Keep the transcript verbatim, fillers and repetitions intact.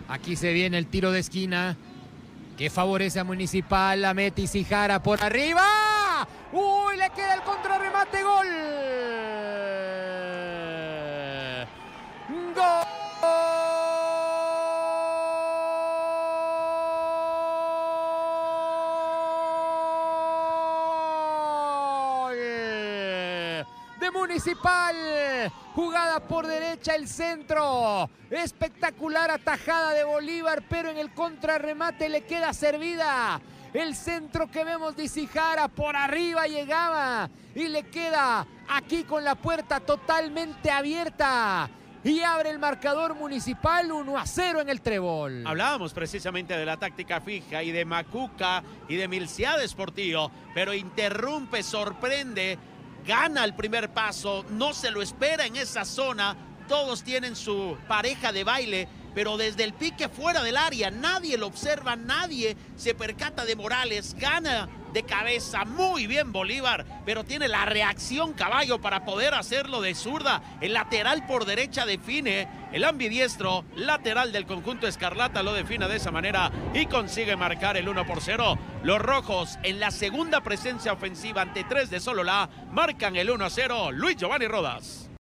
Aquí se viene el tiro de esquina que favorece a Municipal. La mete Isijara por arriba. ¡Uy! Le queda el contrarremate. ¡Gol! ¡Gol! De Municipal, jugada por derecha, el centro, espectacular atajada de Bolívar, pero en el contrarremate le queda servida. El centro que vemos de Isijara por arriba llegaba y le queda aquí con la puerta totalmente abierta. Y abre el marcador Municipal uno a cero en el Trébol. Hablábamos precisamente de la táctica fija y de Macuca y de Milciades Portillo, pero interrumpe, sorprende, gana el primer paso, no se lo espera en esa zona. Todos tienen su pareja de baile, pero desde el pique fuera del área, nadie lo observa, nadie se percata de Morales. Gana de cabeza, muy bien Bolívar, pero tiene la reacción Caballo para poder hacerlo de zurda. El lateral por derecha define, el ambidiestro lateral del conjunto escarlata lo define de esa manera y consigue marcar el uno por cero. Los rojos en la segunda presencia ofensiva ante tres de Sololá marcan el uno a cero. Luis Giovanni Rodas.